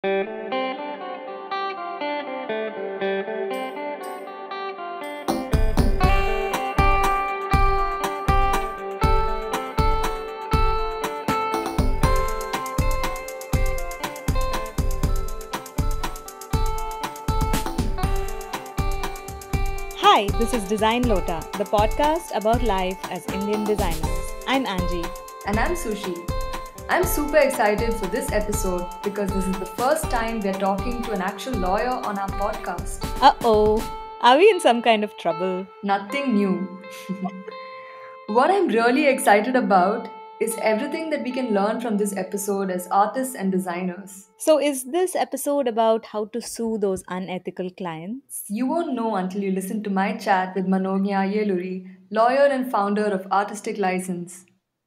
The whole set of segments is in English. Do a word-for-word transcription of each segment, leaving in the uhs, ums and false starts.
Hi, this is Design Lota, the podcast about life as Indian designers. I'm Angie. And I'm Sushi. I'm super excited for this episode because this is the first time we're talking to an actual lawyer on our podcast. Uh oh, are we in some kind of trouble? Nothing new. What I'm really excited about is everything that we can learn from this episode as artists and designers. So, is this episode about how to sue those unethical clients? You won't know until you listen to my chat with Manogya Yeluri, lawyer and founder of Artistic License.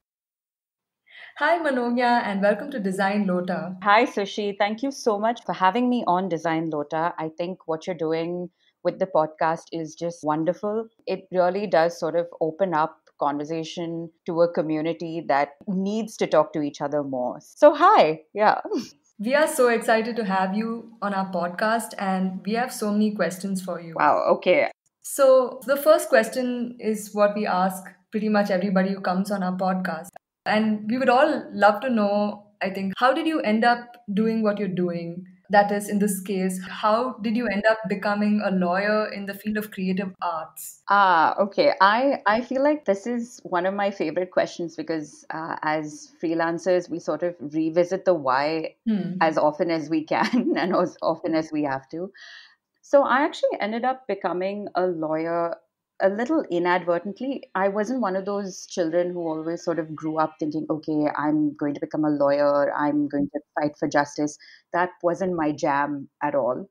Hi Manogya and welcome to Design Lota. Hi, Sushi. Thank you so much for having me on Design Lota. I think what you're doing with the podcast is just wonderful. It really does sort of open up conversation to a community that needs to talk to each other more. So, hi. Yeah. We are so excited to have you on our podcast and we have so many questions for you. Wow. Okay. So, the first question is what we ask pretty much everybody who comes on our podcast. And we would all love to know, I think, how did you end up doing what you're doing? That is, in this case, how did you end up becoming a lawyer in the field of creative arts? Ah, okay. I, I feel like this is one of my favorite questions because uh, as freelancers, we sort of revisit the why Hmm. as often as we can and as often as we have to. So I actually ended up becoming a lawyer a little inadvertently. I wasn't one of those children who always sort of grew up thinking, okay, I'm going to become a lawyer, I'm going to fight for justice. That wasn't my jam at all.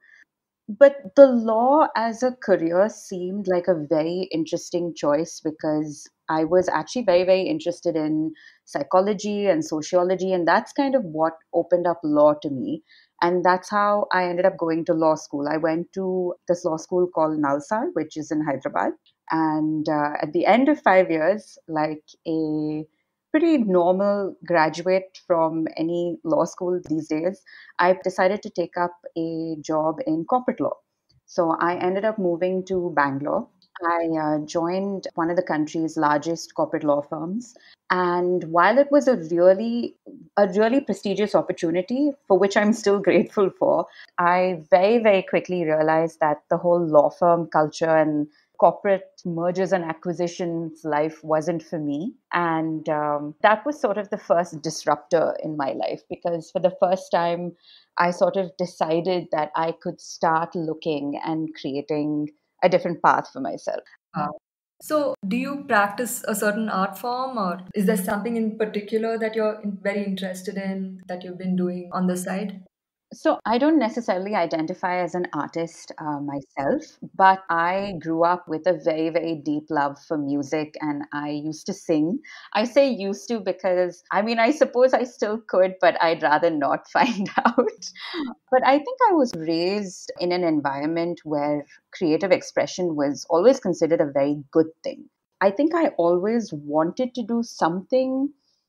But the law as a career seemed like a very interesting choice because I was actually very, very interested in psychology and sociology. And that's kind of what opened up law to me. And that's how I ended up going to law school. I went to this law school called Nalsar, which is in Hyderabad. And uh, at the end of five years, like a pretty normal graduate from any law school these days, I decided to take up a job in corporate law. So I ended up moving to Bangalore. I uh, joined one of the country's largest corporate law firms. And while it was a really, a really prestigious opportunity for which I'm still grateful for, I very, very quickly realized that the whole law firm culture and corporate mergers and acquisitions life wasn't for me. And um, that was sort of the first disruptor in my life because for the first time, I sort of decided that I could start looking and creating a different path for myself. Wow. So, do you practice a certain art form, or is there something in particular that you're in- very interested in that you've been doing on the side? So, I don't necessarily identify as an artist uh, myself, but I grew up with a very, very deep love for music and I used to sing. I say used to because I mean, I suppose I still could, but I'd rather not find out. But I think I was raised in an environment where creative expression was always considered a very good thing. I think I always wanted to do something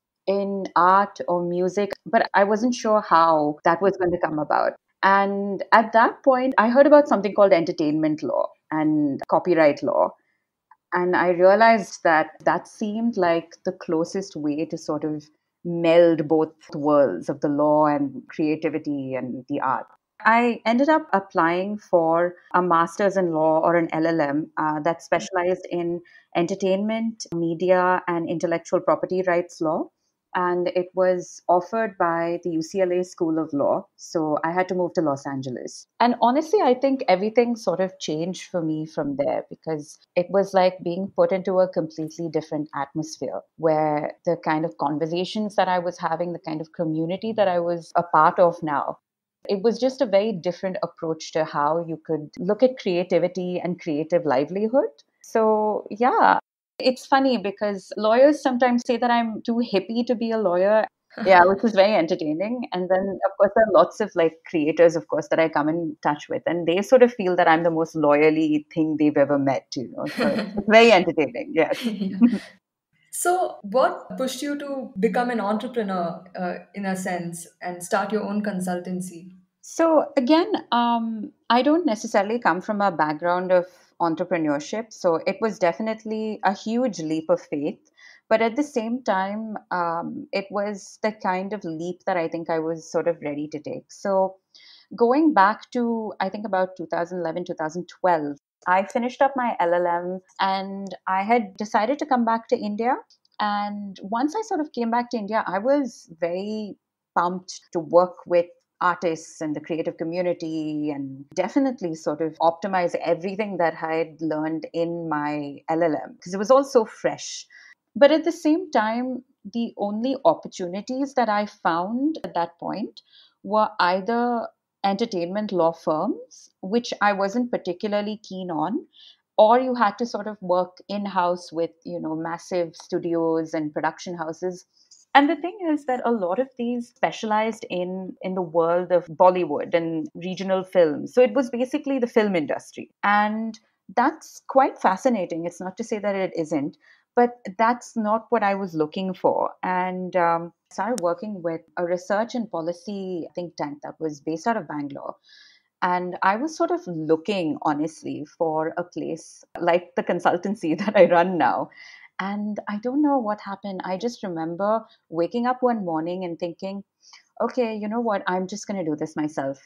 in art or music, but I wasn't sure how that was going to come about. And at that point, I heard about something called entertainment law and copyright law. And I realized that that seemed like the closest way to sort of meld both worlds of the law and creativity and the art. I ended up applying for a master's in law or an L L M uh, that specialized in entertainment, media, and intellectual property rights law. And it was offered by the U C L A School of Law. So I had to move to Los Angeles. And honestly, I think everything sort of changed for me from there because it was like being put into a completely different atmosphere where the kind of conversations that I was having, the kind of community that I was a part of now, it was just a very different approach to how you could look at creativity and creative livelihood. So, yeah, it's funny because lawyers sometimes say that I'm too hippie to be a lawyer. Yeah, which was very entertaining. And then, of course, there are lots of like creators, of course, that I come in touch with, and they sort of feel that I'm the most lawyerly thing they've ever met, you know. So it's very entertaining. Yes. Yeah. So, what pushed you to become an entrepreneur uh, in a sense and start your own consultancy? So again, um, I don't necessarily come from a background of entrepreneurship. So it was definitely a huge leap of faith. But at the same time, um, it was the kind of leap that I think I was sort of ready to take. So going back to, I think about two thousand eleven, two thousand twelve, I finished up my L L M and I had decided to come back to India. And once I sort of came back to India, I was very pumped to work with artists and the creative community and definitely sort of optimize everything that I had learned in my L L M because it was all so fresh. But at the same time, the only opportunities that I found at that point were either entertainment law firms, which I wasn't particularly keen on, or you had to sort of work in house with, you know, massive studios and production houses. And the thing is that a lot of these specialized in in the world of Bollywood and regional films. So it was basically the film industry. And that's quite fascinating. It's not to say that it isn't, but that's not what I was looking for. And um, I started working with a research and policy think tank that was based out of Bangalore. And I was sort of looking, honestly, for a place like the consultancy that I run now. And I don't know what happened. I just remember waking up one morning and thinking, okay, you know what? I'm just going to do this myself.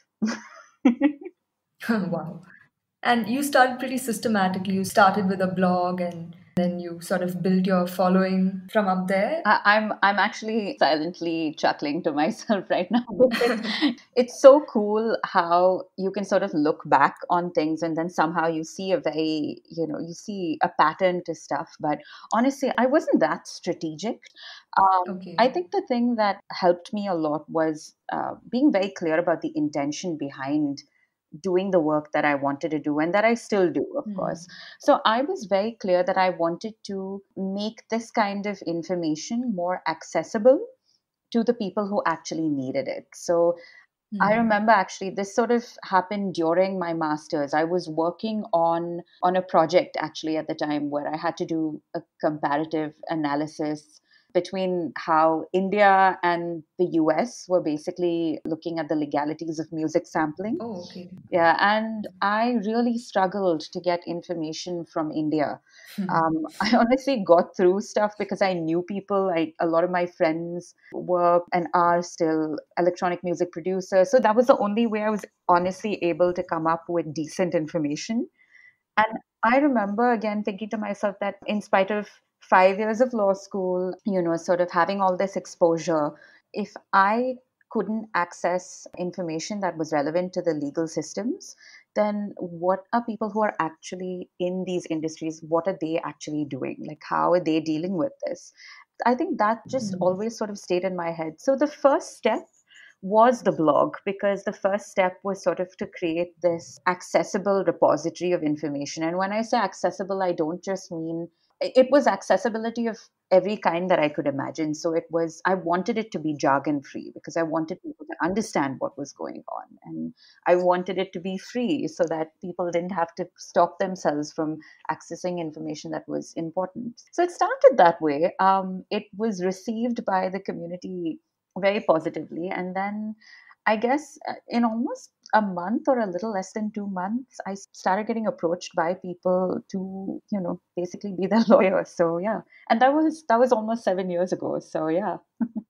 Wow. And you started pretty systematically. You started with a blog and then you sort of built your following from up there. I, I'm I'm actually silently chuckling to myself right now because it's so cool how you can sort of look back on things and then somehow you see a very, you know, you see a pattern to stuff. But honestly, I wasn't that strategic. Um, Okay. I think the thing that helped me a lot was uh, being very clear about the intention behind doing the work that I wanted to do and that I still do, of Hmm. course. So I was very clear that I wanted to make this kind of information more accessible to the people who actually needed it. So I Hmm. remember actually this sort of happened during my masters. I was working on on a project actually at the time where I had to do a comparative analysis between how India and the U S were basically looking at the legalities of music sampling. Oh, okay. Yeah, and I really struggled to get information from India. Um, I honestly got through stuff because I knew people. I, a lot of my friends were and are still electronic music producers. So that was the only way I was honestly able to come up with decent information. And I remember again thinking to myself that in spite of five years of law school, you know, sort of having all this exposure, if I couldn't access information that was relevant to the legal systems, then what are people who are actually in these industries, what are they actually doing? Like, how are they dealing with this? I think that just Hmm. always sort of stayed in my head. So the first step was the blog because the first step was sort of to create this accessible repository of information. And when I say accessible, I don't just mean it was accessibility of every kind that I could imagine. So it was, I wanted it to be jargon free because I wanted people to understand what was going on. And I wanted it to be free so that people didn't have to stop themselves from accessing information that was important. So it started that way. Um, it was received by the community very positively. And then I guess uh, in almost a month or a little less than two months, I started getting approached by people to, you know, basically be their lawyer. So yeah, and that was that was almost seven years ago. So yeah.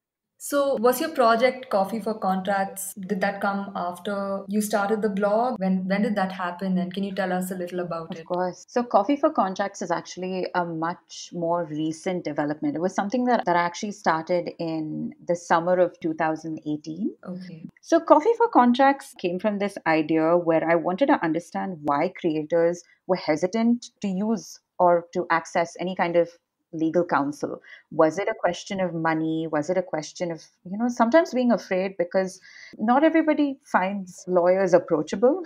So, was your project Coffee for Contracts, did that come after you started the blog? When when did that happen? And can you tell us a little about Of it? course. So Coffee for Contracts is actually a much more recent development. It was something that, that I actually started in the summer of two thousand eighteen. Okay. So Coffee for Contracts came from this idea where I wanted to understand why creators were hesitant to use or to access any kind of legal counsel. Was it a question of money? Was it a question of, you know, sometimes being afraid because not everybody finds lawyers approachable?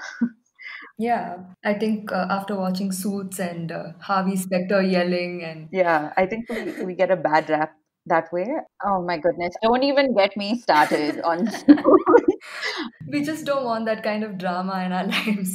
Yeah, I think uh, after watching Suits and uh, Harvey Specter yelling and Yeah, I think we, we get a bad rap that way. Oh my goodness. Don't even get me started on we just don't want that kind of drama in our lives.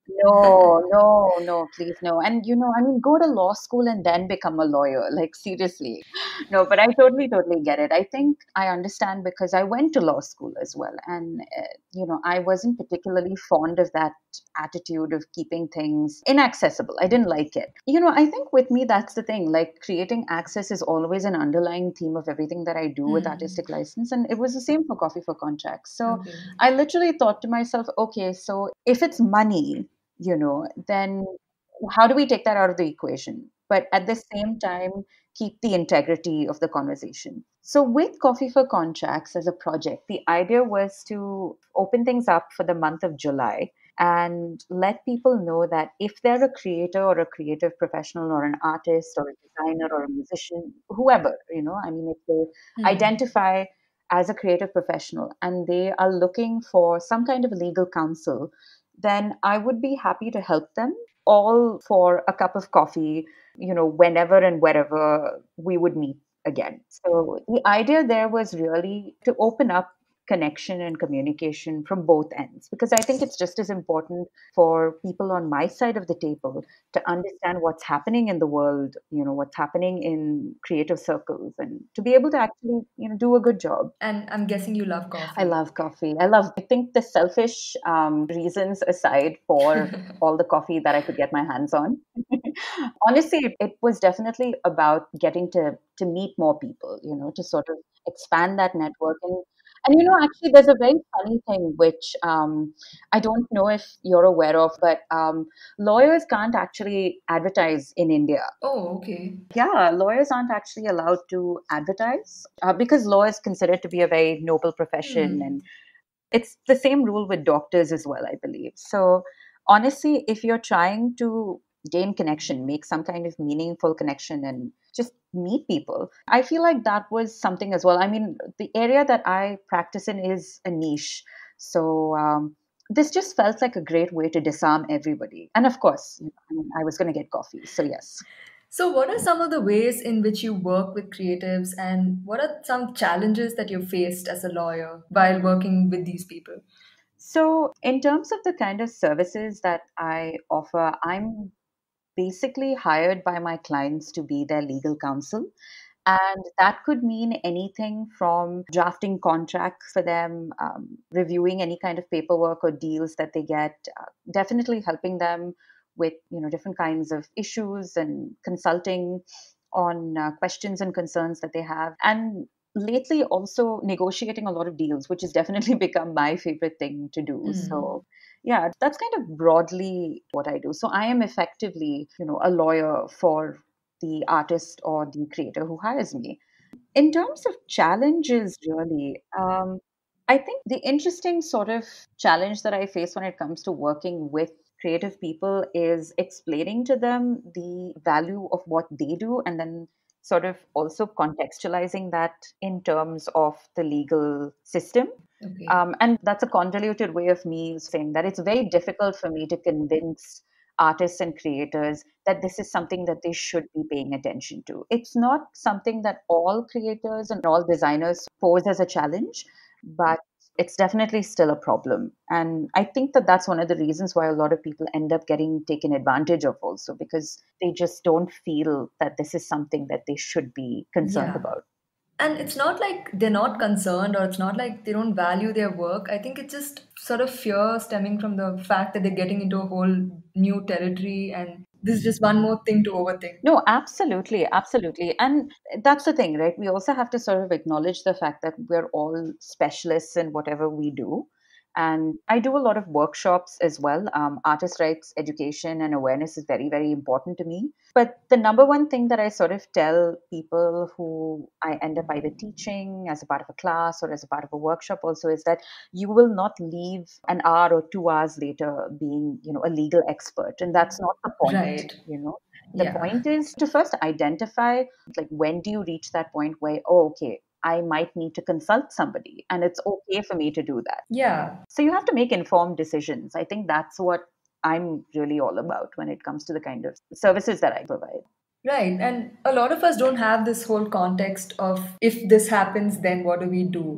No, no, no, please no. And you know, I mean, go to law school and then become a lawyer. Like, seriously. No, but I totally, totally get it. I think I understand because I went to law school as well. And, uh, you know, I wasn't particularly fond of that attitude of keeping things inaccessible. I didn't like it. You know, I think with me, that's the thing. Like, creating access is always an underlying theme of everything that I do with Hmm. artistic license. And it was the same for Coffee for Contracts. So Okay. I literally thought to myself, okay, so if it's money, you know, then how do we take that out of the equation? But at the same time, keep the integrity of the conversation. So, with Coffee for Contracts as a project, the idea was to open things up for the month of July and let people know that if they're a creator or a creative professional or an artist or a designer or a musician, whoever, you know, I mean, if they Hmm. identify as a creative professional and they are looking for some kind of legal counsel, then I would be happy to help them, all for a cup of coffee, you know, whenever and wherever we would meet again. So the idea there was really to open up connection and communication from both ends, because I think it's just as important for people on my side of the table to understand what's happening in the world, you know, what's happening in creative circles, and to be able to actually, you know, do a good job. And I'm guessing you love I coffee. love coffee. I love, I think the selfish um, reasons aside for all the coffee that I could get my hands on. Honestly, it, it was definitely about getting to, to meet more people, you know, to sort of expand that network. And, and you know, actually, there's a very funny thing which um, I don't know if you're aware of, but um, lawyers can't actually advertise in India. Oh, okay. Yeah, lawyers aren't actually allowed to advertise uh, because law is considered to be a very noble profession, Hmm. and it's the same rule with doctors as well, I believe. So, honestly, if you're trying to gain connection, make some kind of meaningful connection, and just meet people, I feel like that was something as well. I mean, the area that I practice in is a niche. So, um, this just felt like a great way to disarm everybody. And of course, I mean, I was going to get coffee. So, yes. So, what are some of the ways in which you work with creatives, and what are some challenges that you faced as a lawyer while working with these people? So, in terms of the kind of services that I offer, I'm basically hired by my clients to be their legal counsel. And that could mean anything from drafting contracts for them, um, reviewing any kind of paperwork or deals that they get, uh, definitely helping them with, you know, different kinds of issues and consulting on uh, questions and concerns that they have. And lately also negotiating a lot of deals, which has definitely become my favorite thing to do. Hmm. So yeah, that's kind of broadly what I do. So I am effectively, you know, a lawyer for the artist or the creator who hires me. In terms of challenges, really, um, I think the interesting sort of challenge that I face when it comes to working with creative people is explaining to them the value of what they do, and then sort of also contextualizing that in terms of the legal system. Okay. Um, and that's a convoluted way of me saying that it's very difficult for me to convince artists and creators that this is something that they should be paying attention to. It's not something that all creators and all designers pose as a challenge, but it's definitely still a problem. And I think that that's one of the reasons why a lot of people end up getting taken advantage of also, because they just don't feel that this is something that they should be concerned Yeah. about. And it's not like they're not concerned, or it's not like they don't value their work. I think it's just sort of fear stemming from the fact that they're getting into a whole new territory, and this is just one more thing to overthink. No, absolutely, absolutely. And that's the thing, right? We also have to sort of acknowledge the fact that we're all specialists in whatever we do. And I do a lot of workshops as well. Um, artist rights education and awareness is very, very important to me. But the number one thing that I sort of tell people who I end up either teaching as a part of a class or as a part of a workshop also is that you will not leave an hour or two hours later being, you know, a legal expert. And that's not the point, Right. you know. The Yeah. point is to first identify, like, when do you reach that point where, oh, okay, I might need to consult somebody and it's okay for me to do that. Yeah. So you have to make informed decisions. I think that's what I'm really all about when it comes to the kind of services that I provide. Right. And a lot of us don't have this whole context of if this happens, then what do we do?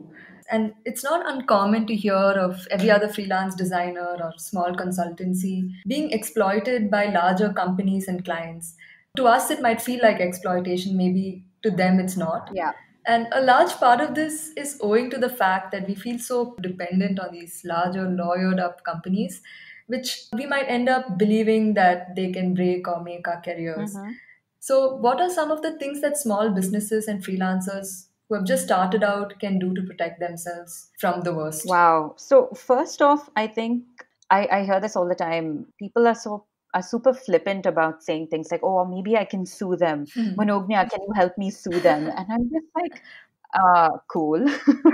And it's not uncommon to hear of every other freelance designer or small consultancy being exploited by larger companies and clients. To us, it might feel like exploitation, maybe to them, it's not. Yeah. And a large part of this is owing to the fact that we feel so dependent on these larger, lawyered up companies, which we might end up believing that they can break or make our careers. Mm-hmm. So, what are some of the things that small businesses and freelancers who have just started out can do to protect themselves from the worst? Wow. So first off, I think I, I hear this all the time. People are so are super flippant about saying things like, "Oh, maybe I can sue them. Manognia, can you help me sue them?" And I'm just like, uh, cool.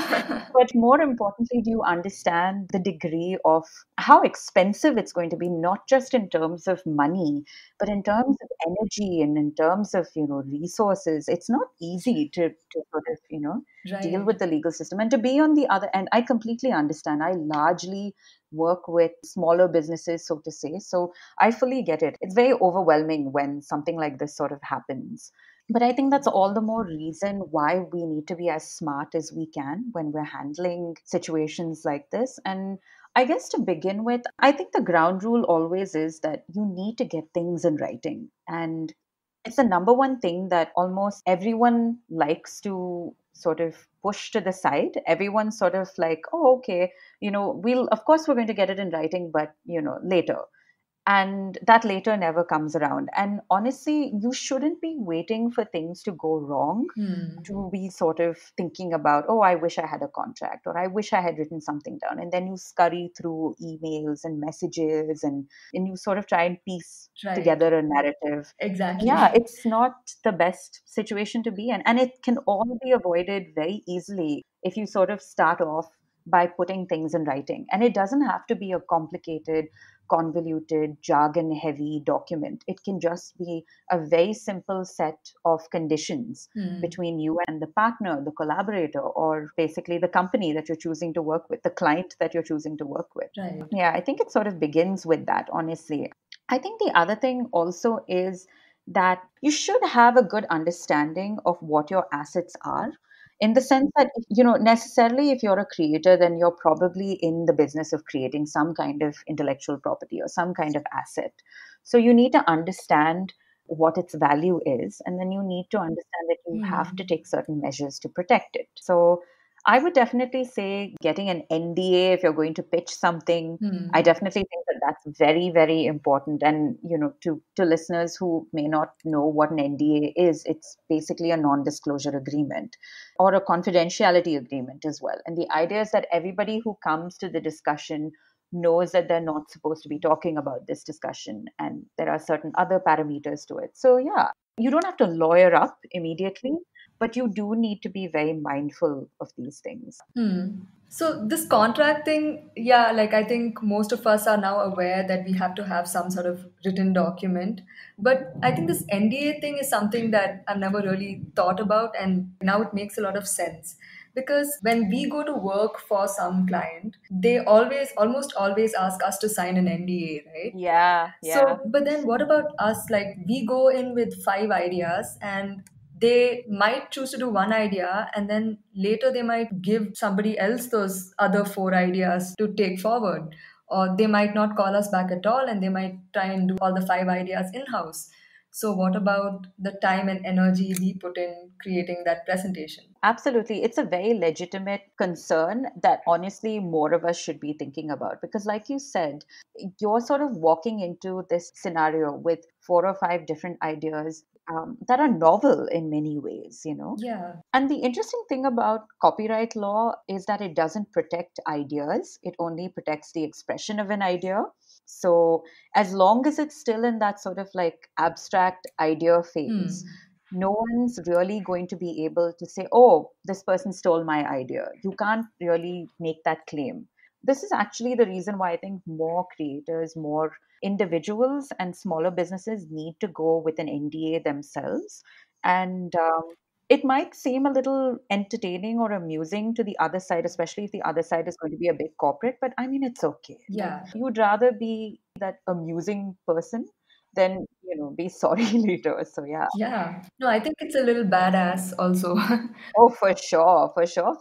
But more importantly, do you understand the degree of how expensive it's going to be, not just in terms of money, but in terms of energy and in terms of, you know, resources? It's not easy to, to sort of, you know, deal Right. with the legal system. And to be on the other end, I completely understand. I largely work with smaller businesses, so to say. So I fully get it. It's very overwhelming when something like this sort of happens. But I think that's all the more reason why we need to be as smart as we can when we're handling situations like this. And I guess to begin with, I think the ground rule always is that you need to get things in writing. And it's the number one thing that almost everyone likes to sort of push to the side. Everyone's sort of like, oh, okay, you know, we'll, of course, we're going to get it in writing, but, you know, later. And that later never comes around. And honestly, you shouldn't be waiting for things to go wrong Hmm. to be sort of thinking about, oh, I wish I had a contract, or I wish I had written something down. And then you scurry through emails and messages, and, and you sort of try and piece Right. together a narrative. Exactly. Yeah, it's not the best situation to be in. And it can all be avoided very easily if you sort of start off by putting things in writing. And it doesn't have to be a complicated, convoluted, jargon heavy document. It can just be a very simple set of conditions Hmm. between you and the partner, the collaborator, or basically the company that you're choosing to work with, the client that you're choosing to work with. Right. Yeah, I think it sort of begins with that, honestly. I think the other thing also is that you should have a good understanding of what your assets are, in the sense that, you know, necessarily if you're a creator, then you're probably in the business of creating some kind of intellectual property or some kind of asset. So you need to understand what its value is, and then you need to understand that you have to Hmm. take certain measures to protect it. So I would definitely say getting an N D A if you're going to pitch something. Hmm. I definitely think that that's very, very important. And, you know, to, to listeners who may not know what an N D A is, it's basically a non-disclosure agreement or a confidentiality agreement as well. And the idea is that everybody who comes to the discussion knows that they're not supposed to be talking about this discussion, and there are certain other parameters to it. So, yeah, you don't have to lawyer up immediately, but you do need to be very mindful of these things. Hmm. So this contract thing, yeah, like I think most of us are now aware that we have to have some sort of written document. But I think this N D A thing is something that I've never really thought about, and now it makes a lot of sense. Because when we go to work for some client, they always, almost always ask us to sign an N D A, right? Yeah, yeah. So, but then what about us? Like, we go in with five ideas and they might choose to do one idea, and then later they might give somebody else those other four ideas to take forward. Or they might not call us back at all and they might try and do all the five ideas in house. So, what about the time and energy we put in creating that presentation? Absolutely. It's a very legitimate concern that honestly more of us should be thinking about. Because, like you said, you're sort of walking into this scenario with four or five different ideas um, that are novel in many ways, you know. Yeah. And the interesting thing about copyright law is that it doesn't protect ideas, it only protects the expression of an idea. So, as long as it's still in that sort of like abstract idea phase, Hmm. no one's really going to be able to say, oh, this person stole my idea. You can't really make that claim. This is actually the reason why I think more creators, more individuals, and smaller businesses need to go with an N D A themselves. And um, it might seem a little entertaining or amusing to the other side, especially if the other side is going to be a big corporate. But I mean, it's okay. Like, Yeah. you'd rather be that amusing person than, you know, be sorry later. So, yeah. Yeah. No, I think it's a little badass also. Oh, for sure, for sure, for sure.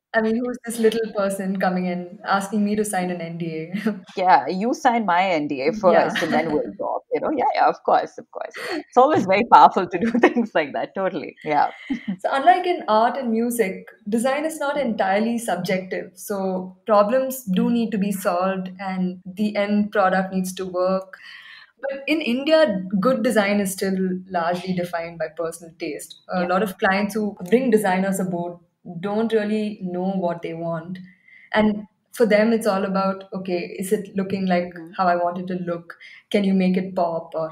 I mean, who's this little person coming in asking me to sign an N D A? Yeah, you sign my N D A Yeah. first and then we'll talk, you know? Yeah, yeah, of course, of course. It's always very powerful to do things like that, totally. Yeah. So, unlike in art and music, design is not entirely subjective. So, problems do need to be solved and the end product needs to work. But in India, good design is still largely defined by personal taste. A Yeah. lot of clients who bring designers aboard don't really know what they want. And for them, it's all about, okay, is it looking like Mhm. how I want it to look? Can you make it pop? Or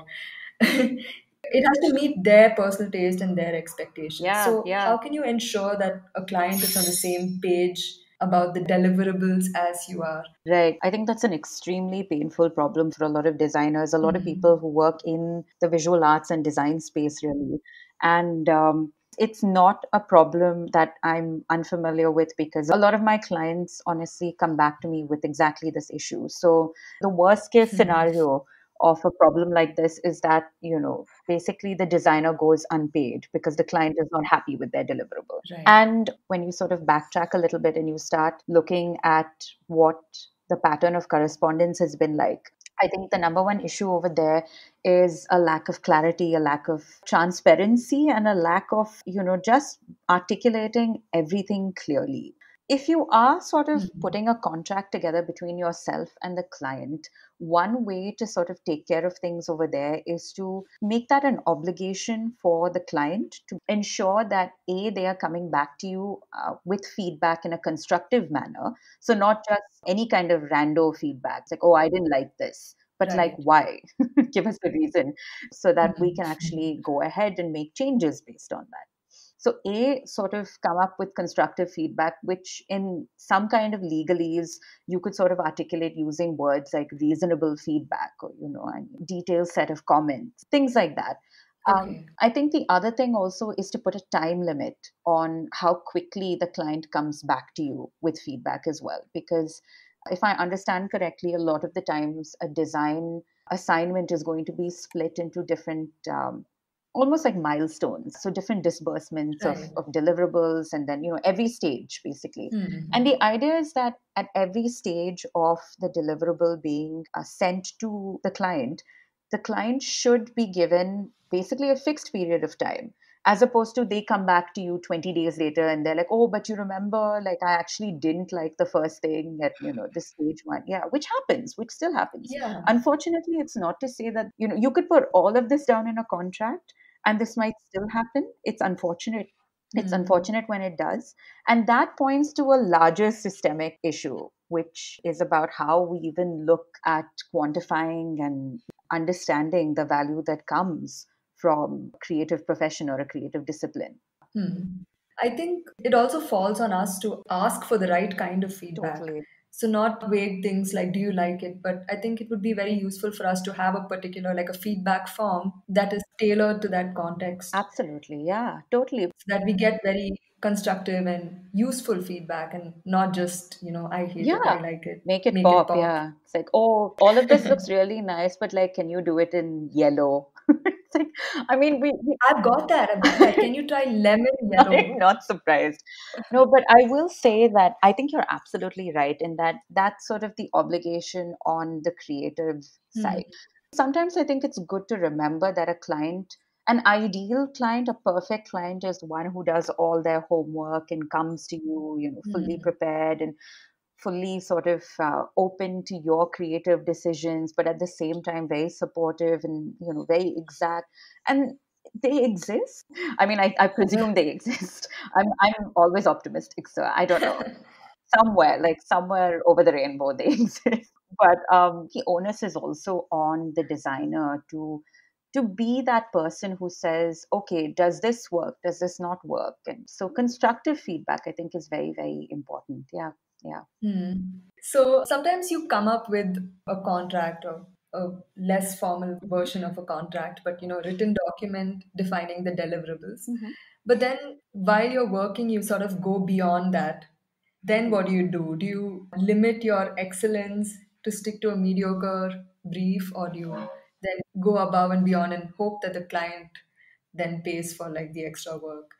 it has to meet their personal taste and their expectations. Yeah, So, yeah. how can you ensure that a client is on the same page about the deliverables as you are? Right. I think that's an extremely painful problem for a lot of designers, a lot of people Mm. who work in the visual arts and design space, really. And um, it's not a problem that I'm unfamiliar with because a lot of my clients honestly come back to me with exactly this issue. So, the worst case scenario of a problem like this is that, you know, basically the designer goes unpaid because the client is not happy with their deliverable. Right. And when you sort of backtrack a little bit and you start looking at what the pattern of correspondence has been like, I think the number one issue over there is a lack of clarity, a lack of transparency, and a lack of, you know, just articulating everything clearly. If you are sort of Mm. putting a contract together between yourself and the client, one way to sort of take care of things over there is to make that an obligation for the client to ensure that A, they are coming back to you uh, with feedback in a constructive manner. So, not just any kind of rando feedback, it's like, oh, I didn't like this. But like, Right. why? Give us the reason so that we Mm. can actually go ahead and make changes based on that. So, A, sort of come up with constructive feedback, which in some kind of legalese, you could sort of articulate using words like reasonable feedback or, you know, a detailed set of comments, things like that. Um, Okay. I think the other thing also is to put a time limit on how quickly the client comes back to you with feedback as well. Because if I understand correctly, a lot of the times a design assignment is going to be split into different um, almost like milestones, so different disbursements of, Right. of deliverables, and then, you know, every stage basically. And Mm. the idea is that at every stage of the deliverable being uh, sent to the client, the client should be given basically a fixed period of time, as opposed to they come back to you twenty days later and they're like, oh, but you remember, like, I actually didn't like the first thing at, you know, this stage one. Yeah, which happens, which still happens. Yeah. Unfortunately, it's not to say that, you know, you could put all of this down in a contract and this might still happen. It's unfortunate. It's Mm. unfortunate when it does. And that points to a larger systemic issue, which is about how we even look at quantifying and understanding the value that comes from a creative profession or a creative discipline. Hmm. I think it also falls on us to ask for the right kind of feedback. Totally. So not vague things like do you like it, but I think it would be very useful for us to have a particular like a feedback form that is tailored to that context Absolutely. Yeah, totally. so that we get very constructive and useful feedback and not just, you know, I hate it, I Yeah. like it, Make it make it pop. pop. Yeah. It's like, oh, all of this looks really nice, but like, can you do it in yellow? It's like, I mean, we, we I've got that, I've got that. Can you try lemon I'm yellow? not surprised. No, but I will say that I think you're absolutely right in that that's sort of the obligation on the creative Hmm. side. Sometimes I think it's good to remember that a client, an ideal client, a perfect client is one who does all their homework and comes to you, you know, fully Hmm. prepared and fully sort of uh, open to your creative decisions, but at the same time very supportive and, you know, very exact. And they exist. I mean, I, I presume they exist. I'm I'm always optimistic, so I don't know. Somewhere, like somewhere over the rainbow, they exist. But um, the onus is also on the designer to to be that person who says, okay, does this work? Does this not work? And so constructive feedback, I think, is very, very important. Yeah, yeah. Hmm. So sometimes you come up with a contract or a less formal version of a contract, but you know, written document defining the deliverables. Mhm. But then while you're working, you sort of go beyond that. Then what do you do? Do you limit your excellence to stick to a mediocre brief, or do you then go above and beyond and hope that the client then pays for like the extra work?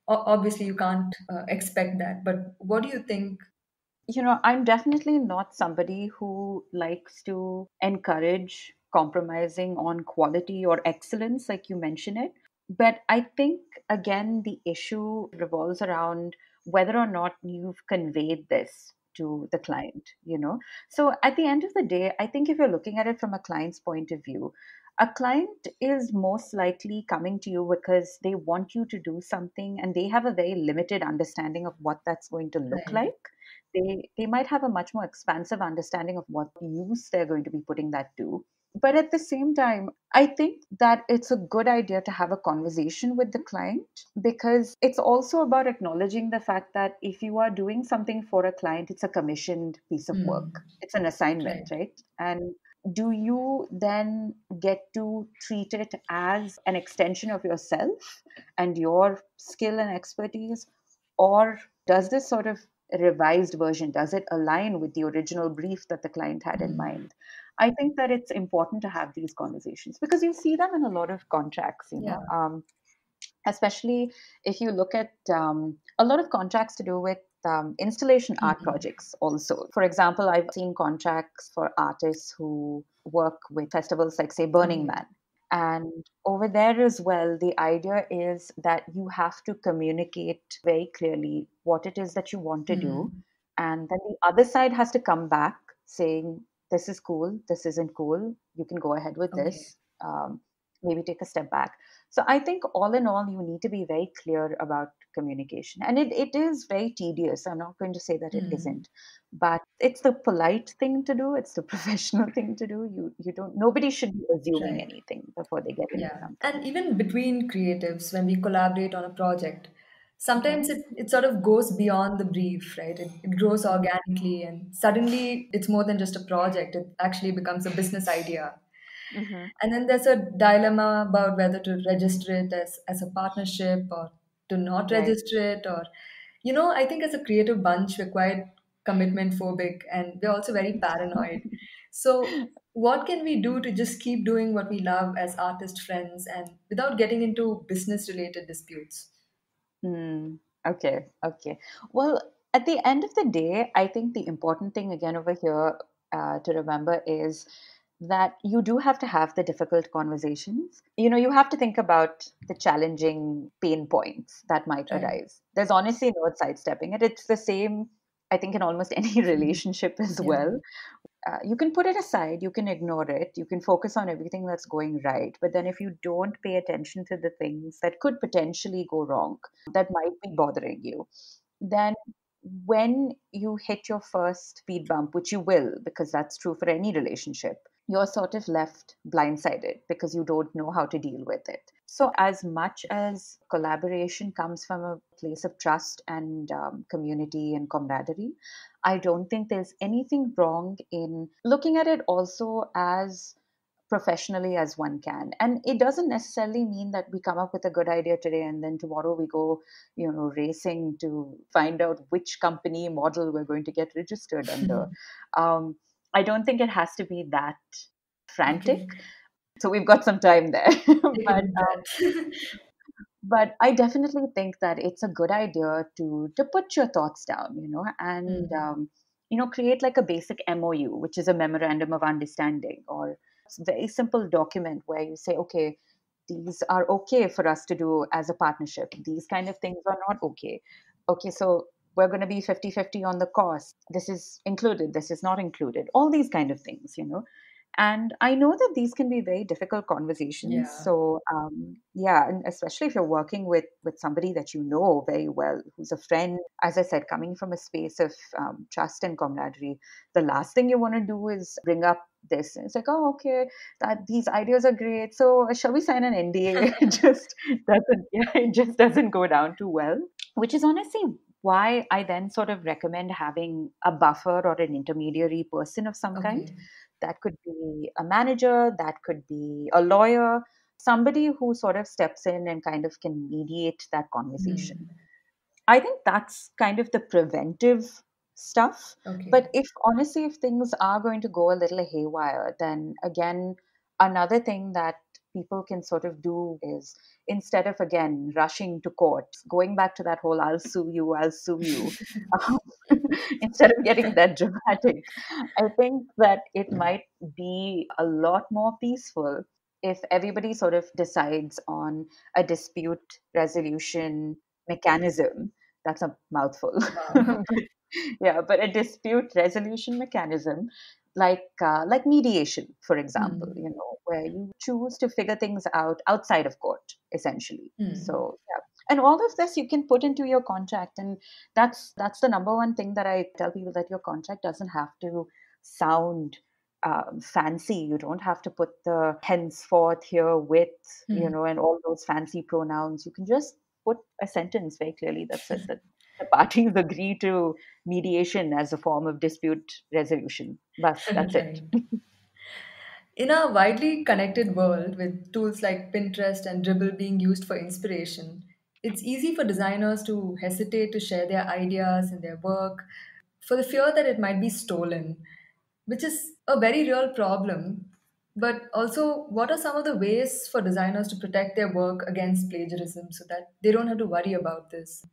O- obviously, you can't uh, expect that. But what do you think? You know, I'm definitely not somebody who likes to encourage compromising on quality or excellence, like you mentioned it. But I think, again, the issue revolves around whether or not you've conveyed this to the client, you know? So at the end of the day, I think if you're looking at it from a client's point of view, a client is most likely coming to you because they want you to do something and they have a very limited understanding of what that's going to look Right. like. They they might have a much more expansive understanding of what use they're going to be putting that to. But at the same time, I think that it's a good idea to have a conversation with the client, because it's also about acknowledging the fact that if you are doing something for a client, it's a commissioned piece of Hmm. work, it's an assignment, Right. right? And do you then get to treat it as an extension of yourself and your skill and expertise? Or does this sort of revised version, does it align with the original brief that the client had in Hmm. mind? I think that it's important to have these conversations because you see them in a lot of contracts, you Yeah. know, um, especially if you look at um, a lot of contracts to do with um, installation art Hmm. projects also. For example, I've seen contracts for artists who work with festivals like, say, Burning Okay. Man. And over there as well, the idea is that you have to communicate very clearly what it is that you want to do. Hmm. And then the other side has to come back saying, this is cool, this isn't cool, you can go ahead with Okay. this, um, maybe take a step back. So I think all in all, you need to be very clear about communication. And it, it is very tedious. I'm not going to say that it Hmm. isn't, but it's the polite thing to do. It's the professional thing to do. You you don't nobody should be assuming Right. anything before they get into Yeah. something. And even between creatives, when we collaborate on a project, sometimes Hmm. it, it sort of goes beyond the brief, right? It, it grows organically, and suddenly it's more than just a project. It actually becomes a business idea. Hmm. And then there's a dilemma about whether to register it as, as a partnership or to not Right. register it. Or, you know, I think as a creative bunch, we're quite commitment phobic and we're also very paranoid. So, what can we do to just keep doing what we love as artist friends and without getting into business related disputes? Hmm. Okay. Okay. Well, at the end of the day, I think the important thing again over here uh, to remember is that you do have to have the difficult conversations. You know, you have to think about the challenging pain points that might Right. arise. There's honestly no sidestepping it. It's the same, I think, in almost any relationship as Yeah. well. Uh, you can put it aside, you can ignore it, you can focus on everything that's going right. But then if you don't pay attention to the things that could potentially go wrong, that might be bothering you, then when you hit your first speed bump, which you will, because that's true for any relationship, you're sort of left blindsided because you don't know how to deal with it. So, as much as collaboration comes from a place of trust and um, community and camaraderie, I don't think there's anything wrong in looking at it also as professionally as one can. And it doesn't necessarily mean that we come up with a good idea today and then tomorrow we go, you know, racing to find out which company model we're going to get registered under. Um, I don't think it has to be that Okay. frantic. So we've got some time there. Take a but deep um, breath. but I definitely think that it's a good idea to to put your thoughts down, you know, and Hmm. um, you know, create like a basic M O U, which is a memorandum of understanding, or it's a very simple document where you say, okay, these are okay for us to do as a partnership. These kind of things are not okay. Okay, so we're going to be fifty fifty on the cost. This is included, this is not included. All these kind of things, you know. And I know that these can be very difficult conversations. Yeah. So um, yeah, and especially if you're working with with somebody that you know very well, who's a friend. As I said, coming from a space of um, trust and camaraderie, the last thing you want to do is bring up this. And it's like, oh, okay, that these ideas are great. So shall we sign an N D A? It just doesn't. Yeah, it just doesn't go down too well. Which is honestly why I then sort of recommend having a buffer or an intermediary person of some kind. Okay. That could be a manager, that could be a lawyer, somebody who sort of steps in and kind of can mediate that conversation. Hmm. I think that's kind of the preventive stuff. Okay. But if honestly, if things are going to go a little haywire, then again, another thing that people can sort of do is, instead of again rushing to court, going back to that whole I'll sue you, I'll sue you, um, instead of getting that dramatic, I think that it might be a lot more peaceful if everybody sort of decides on a dispute resolution mechanism. That's a mouthful. Wow. But, yeah, but a dispute resolution mechanism like uh, like mediation, for example, Hmm. you know, where you choose to figure things out outside of court, essentially. Hmm. So yeah, and all of this you can put into your contract, and that's that's the number one thing that I tell people, that your contract doesn't have to sound um, fancy. You don't have to put the henceforth, herewith, you Hmm. know, and all those fancy pronouns. You can just put a sentence very clearly that says that the parties agree to mediation as a form of dispute resolution. Bas, that's it. Right. In a widely connected world with tools like Pinterest and Dribbble being used for inspiration, it's easy for designers to hesitate to share their ideas and their work for the fear that it might be stolen, which is a very real problem. But also, what are some of the ways for designers to protect their work against plagiarism so that they don't have to worry about this?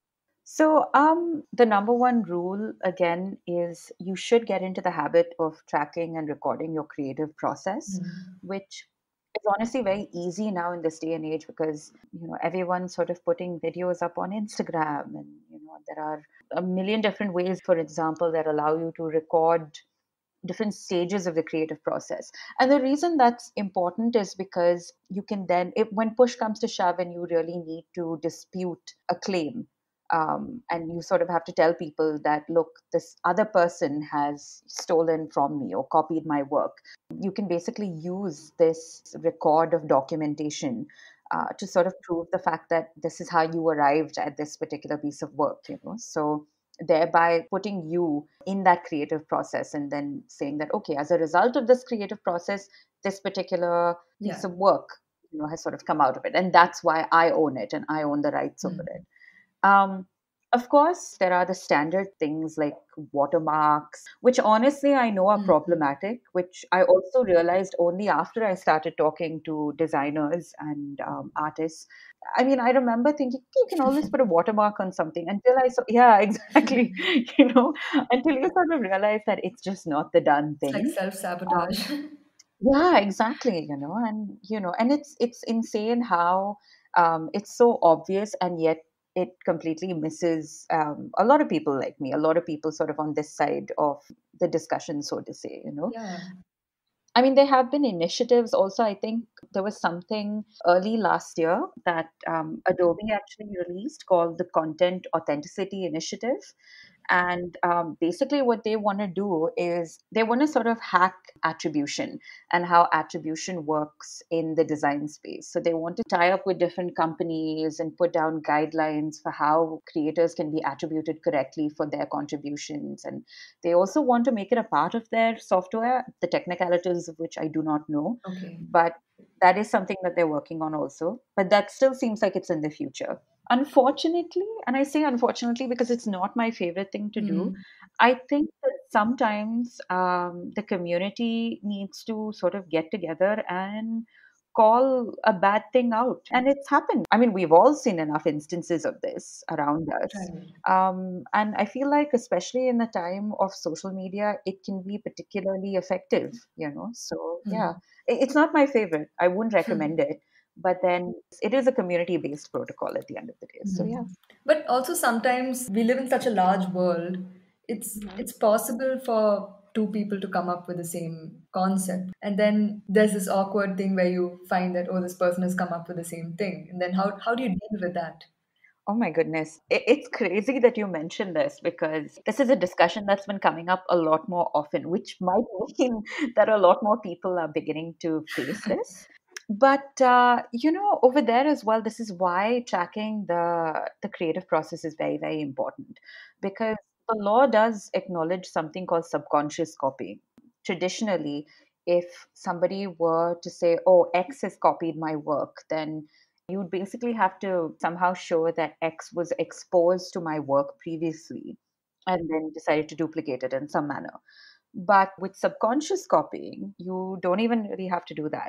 So, um, the number one rule again is you should get into the habit of tracking and recording your creative process, Hmm. which is honestly very easy now in this day and age, because you know everyone's sort of putting videos up on Instagram, and you know there are a million different ways, for example, that allow you to record different stages of the creative process. And the reason that's important is because you can then, if when push comes to shove and you really need to dispute a claim, um, and you sort of have to tell people that, look, this other person has stolen from me or copied my work, you can basically use this record of documentation uh, to sort of prove the fact that this is how you arrived at this particular piece of work, you know. So thereby putting you in that creative process, and then saying that, okay, as a result of this creative process, this particular piece Yeah. of work, you know, has sort of come out of it, and that's why I own it and I own the rights over Hmm. it. um, of course, there are the standard things like watermarks, which honestly I know are Hmm. problematic, which I also realized only after I started talking to designers and um, artists. I mean, I remember thinking, you can always put a watermark on something, until I saw, yeah, exactly, you know, until you sort of realize that it's just not the done It's like thing. self Um, sabotage. yeah, exactly, you know, and you know, and it's it's insane how um, it's so obvious, and yet it completely misses um, a lot of people like me, a lot of people sort of on this side of the discussion, so to say, you know. Yeah. I mean, there have been initiatives also. I think there was something early last year that um, Adobe actually released called the Content Authenticity Initiative. And um, basically, what they want to do is they want to sort of hack attribution and how attribution works in the design space. So they want to tie up with different companies and put down guidelines for how creators can be attributed correctly for their contributions. And they also want to make it a part of their software, the technicalities of which I do not know. Okay. But that is something that they're working on also. But that still seems like it's in the future. Unfortunately, and I say unfortunately because it's not my favorite thing to do, Hmm. I think that sometimes um, the community needs to sort of get together and call a bad thing out. And it's happened. I mean, we've all seen enough instances of this around us. Right. Um, and I feel like, especially in the time of social media, it can be particularly effective, you know? So, yeah, Hmm. I- it's not my favorite. I wouldn't recommend it. But then it is a community based protocol at the end of the day. So, yeah. Mhm. But also sometimes we live in such a large world. It's Mhm. it's possible for two people to come up with the same concept, and then there's this awkward thing where you find that, oh, this person has come up with the same thing, and then how how do you deal with that? Oh my goodness. I- It's crazy that you mentioned this, because this is a discussion that's been coming up a lot more often, which might mean that a lot more people are beginning to face this. But uh, you know, over there as well, this is why tracking the the creative process is very, very important, because the law does acknowledge something called subconscious copying. Traditionally, if somebody were to say, "Oh, X has copied my work," then you'd basically have to somehow show that X was exposed to my work previously and then decided to duplicate it in some manner. But with subconscious copying, you don't even really have to do that.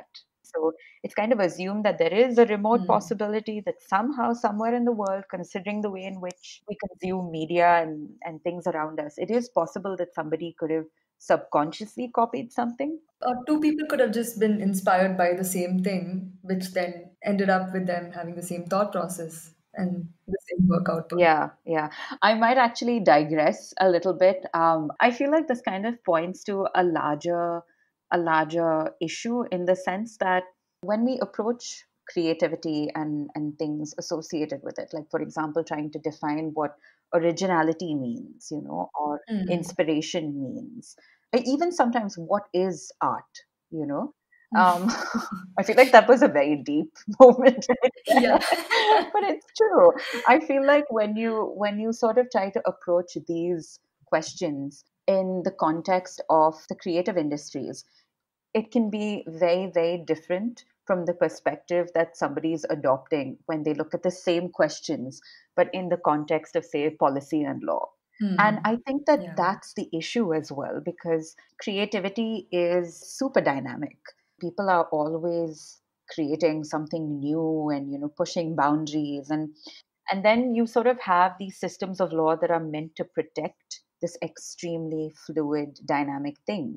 So it's kind of assumed that there is a remote Hmm. possibility that somehow, somewhere in the world, considering the way in which we consume media and, and things around us, it is possible that somebody could have subconsciously copied something. Or two people could have just been inspired by the same thing, which then ended up with them having the same thought process and the same work output. Yeah, yeah. I might actually digress a little bit. Um, I feel like this kind of points to a larger, a larger issue in the sense that when we approach creativity and and things associated with it, like for example, trying to define what originality means, you know, or Hmm. inspiration means, or even sometimes what is art, you know. Hmm. Um, I feel like that was a very deep moment right Yeah. there. But it's true. I feel like when you when you sort of try to approach these questions in the context of the creative industries, it can be very, very different from the perspective that somebody is adopting when they look at the same questions, but in the context of, say, policy and law. And Hmm. I think that Yeah. that's the issue as well, because creativity is super dynamic. People are always creating something new and, you know, pushing boundaries. And and then you sort of have these systems of law that are meant to protect this extremely fluid, dynamic thing.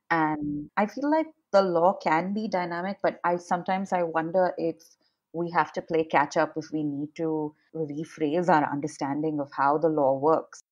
And I feel like the law can be dynamic, but I sometimes I wonder if we have to play catch up, if we need to rephrase our understanding of how the law works.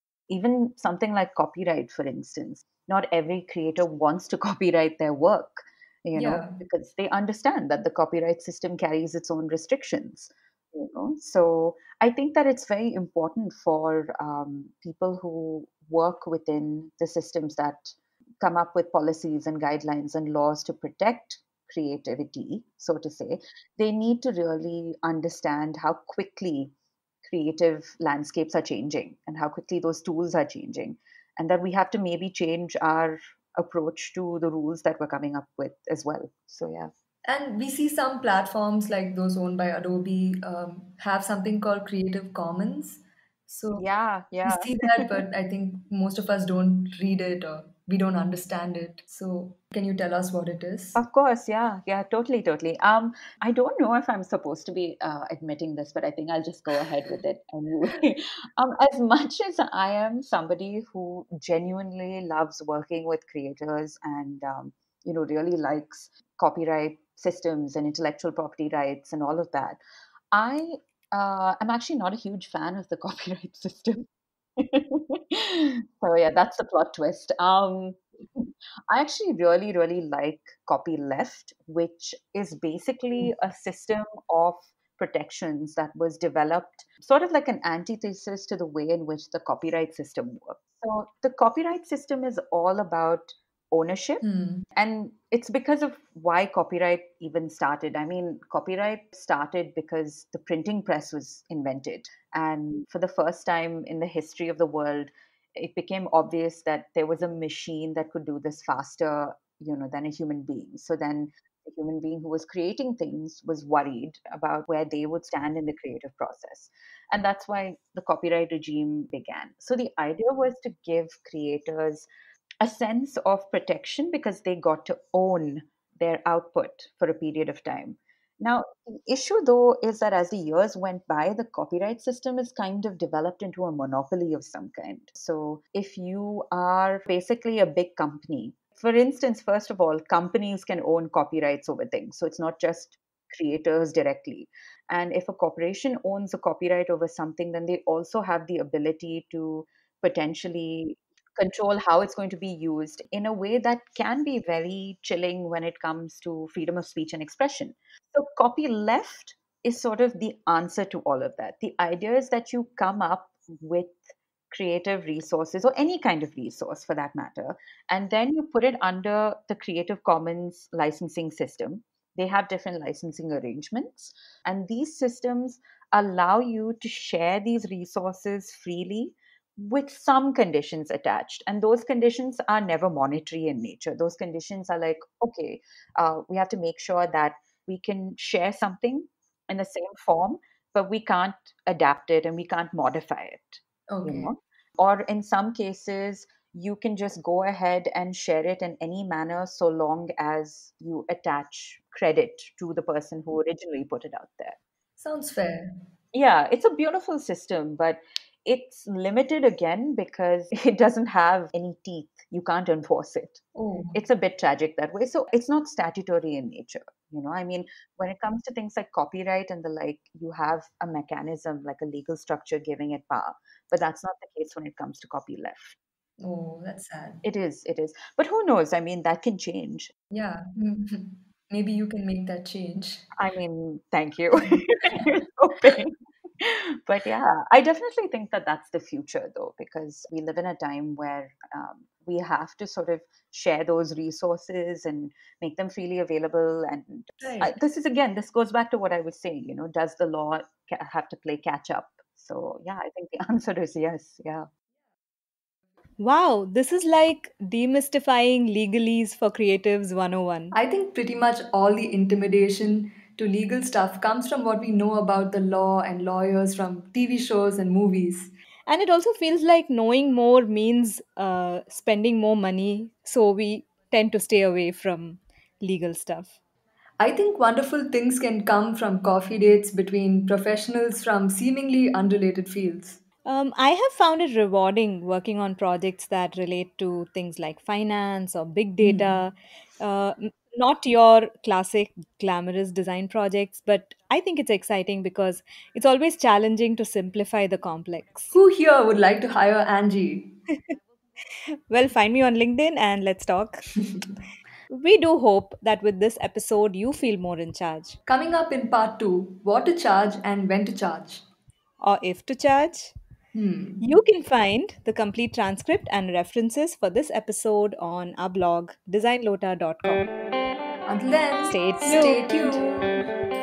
Even something like copyright, for instance, not every creator wants to copyright their work, you know, Yeah. because they understand that the copyright system carries its own restrictions. You know, so I think that it's very important for um, people who work within the systems that come up with policies and guidelines and laws to protect creativity, so to say. They need to really understand how quickly creative landscapes are changing and how quickly those tools are changing, and that we have to maybe change our approach to the rules that we're coming up with as well. So yeah. And we see some platforms like those owned by Adobe um, have something called Creative Commons. So Yeah, we yeah. see that, but I think most of us don't read it or we don't understand it. So can you tell us what it is? Of course, yeah, yeah, totally, totally. Um, I don't know if I'm supposed to be uh, admitting this, but I think I'll just go ahead with it anyway. Um, as much as I am somebody who genuinely loves working with creators and um, you know really likes copyright systems and intellectual property rights and all of that, I uh, am actually not a huge fan of the copyright system. So yeah, that's the plot twist. Um, I actually really, really like Copyleft, which is basically a system of protections that was developed sort of like an antithesis to the way in which the copyright system works. So the copyright system is all about ownership, Hmm. and it's because of why copyright even started. I mean, copyright started because the printing press was invented. And for the first time in the history of the world, it became obvious that there was a machine that could do this faster, you know, than a human being. So then the human being who was creating things was worried about where they would stand in the creative process. And that's why the copyright regime began. So the idea was to give creators a sense of protection because they got to own their output for a period of time. Now, the issue though is that as the years went by, the copyright system is kind of developed into a monopoly of some kind. So, if you are basically a big company, for instance, first of all, companies can own copyrights over things. So, it's not just creators directly. And if a corporation owns a copyright over something, then they also have the ability to potentially control how it's going to be used in a way that can be very chilling when it comes to freedom of speech and expression. So, copyleft is sort of the answer to all of that. The idea is that you come up with creative resources or any kind of resource for that matter, and then you put it under the Creative Commons licensing system. They have different licensing arrangements, and these systems allow you to share these resources freely with some conditions attached. And those conditions are never monetary in nature. Those conditions are like, okay, uh, we have to make sure that we can share something in the same form, but we can't adapt it and we can't modify it, you Okay. know? Or in some cases, you can just go ahead and share it in any manner so long as you attach credit to the person who originally put it out there. Sounds fair. Yeah, it's a beautiful system, but it's limited again because it doesn't have any teeth. You can't enforce it. Oh, It's a bit tragic that way. So it's not statutory in nature. You know, I mean, when it comes to things like copyright and the like, you have a mechanism like a legal structure giving it power. But that's not the case when it comes to copyleft. oh, that's sad. It is, it is. But who knows? I mean, that can change. Yeah. Maybe you can make that change. I mean, thank you. Here's hoping. But yeah, I definitely think that that's the future, though, because we live in a time where um, we have to sort of share those resources and make them freely available. And I, Right. this is again, this goes back to what I was saying. You know, does the law ca- have to play catch up? So yeah, I think the answer is yes. Yeah. Wow, this is like demystifying legalese for creatives one oh one. I think pretty much all the intimidation to legal stuff comes from what we know about the law and lawyers from T V shows and movies. And it also feels like knowing more means uh, spending more money, so we tend to stay away from legal stuff. I think wonderful things can come from coffee dates between professionals from seemingly unrelated fields. Um, I have found it rewarding working on projects that relate to things like finance or big Hmm. data. Uh, n- not your classic glamorous design projects, but I think it's exciting because it's always challenging to simplify the complex. Who here would like to hire Angie? Well, find me on LinkedIn and let's talk. We do hope that with this episode, you feel more in charge. Coming up in part two, what to charge and when to charge. Or if to charge. Hmm. You can find the complete transcript and references for this episode on our blog design lota dot com. Until then, Stay stay tuned. tuned.